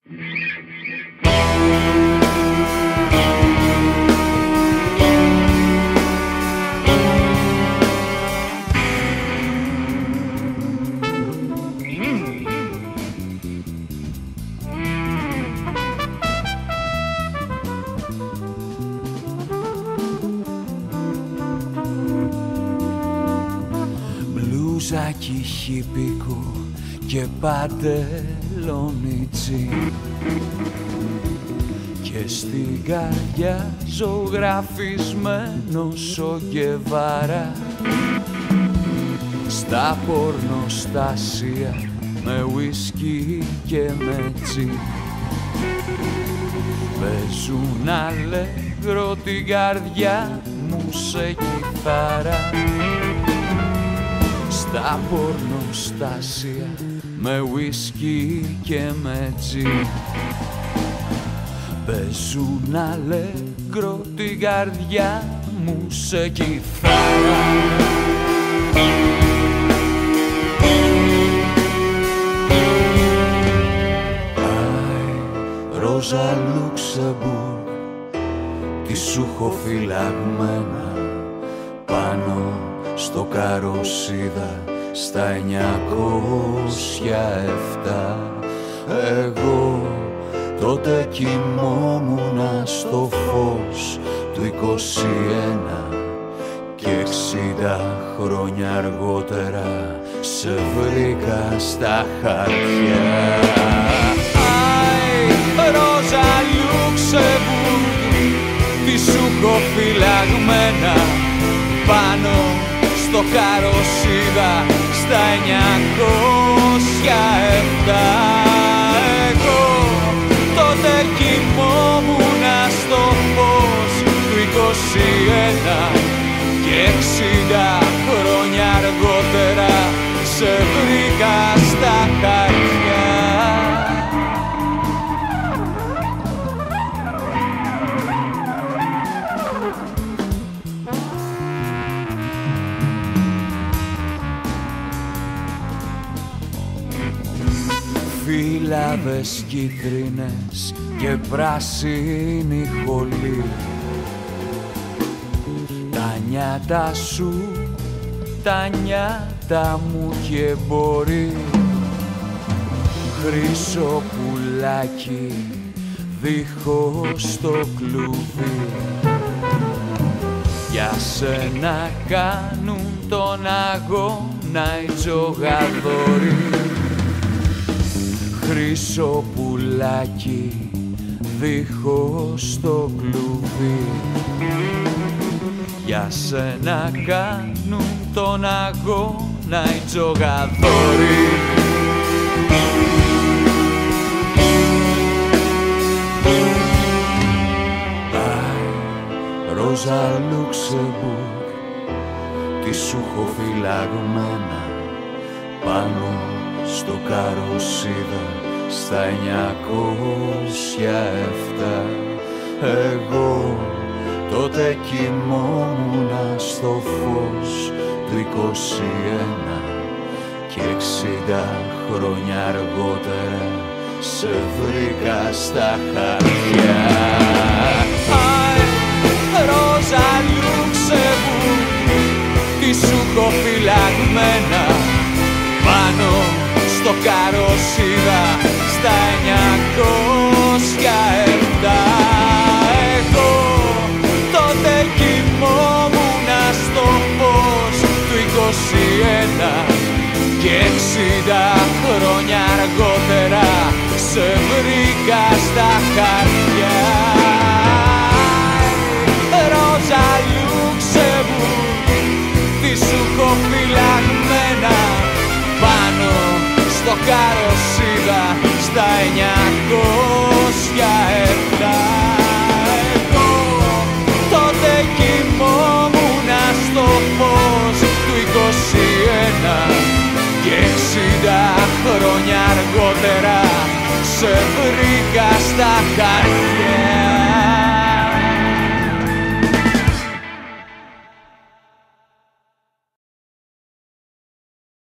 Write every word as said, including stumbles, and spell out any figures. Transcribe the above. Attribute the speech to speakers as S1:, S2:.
S1: Μπλουζάκι χιπικό και παντελόνι τζιν, και στην καρδιά ζωγραφισμένος ο Γκεβάρα, στα πορνοστάσια με ουίσκι και με τζιν. Παίζουν αλέγκρο την καρδιά μου σε κιθάρα, στα πορνοστάσια με ουίσκι και με τζιν. Παίζουν αλέγκρο την καρδιά μου σε κιθάρα. Άι, Ρόζα Λουξεμβούργ, τι σου έχω φυλαγμένα πάνω στο καροσίδα στα εννιακόσια επτά. Εγώ τότε κοιμόμουνα στο φως του είκοσι ένα και εξήντα χρόνια αργότερα σε βρήκα στα χαρτιά. Άι, Ρόζα Λουξεμβούργ, τι σου έχω φυλαγμένα πάνω στο καροσίδα στα εννιακόσια επτά. Εγώ τότε κοιμόμουνα στο φως του είκοσι ένα και εξήντα χρόνια αργότερα σε βρήκα στα χαρτιά. Φύλαδες κίτρινες και πράσινη χολή, τα νιάτα σου, τα νιάτα μου και μπορεί. Χρυσό πουλάκι δίχως το κλουβί, για σένα κάνουν τον αγώνα οι τζογαδόροι. Χρυσό πουλάκι δίχως το κλουβί, για σένα κάνουν τον αγώνα οι τζογαδόροι. Άι, Ρόζα Λουξεμβούργ, τι σου έχω φυλαγμένα πάνω στο καροσίδα στα εννιακόσια επτά. Εγώ τότε κοιμόμουνα στο φως του είκοσι ένα και εξήντα χρόνια αργότερα σε βρήκα στα χαρτιά. Άι, Ρόζα Λουξεμβούργ, τι σου έχω φυλαγμένα πάνω στο καροσίδα στα εννιακόσια επτά. Εγώ τότε κοιμόμουνα στο φως του είκοσι ένα και εξήντα χρόνια αργότερα σε βρήκα στα χαρτιά. Ρόζα Λουξεμβούργ, τι σου έχω φυλαγμένα πάνω στο καροσίδα στα εννιακόσια επτά. Εγώ τότε κοιμόμουνα στο φως του είκοσι ένα και εξήντα χρόνια αργότερα σε βρήκα στα χαρτιά.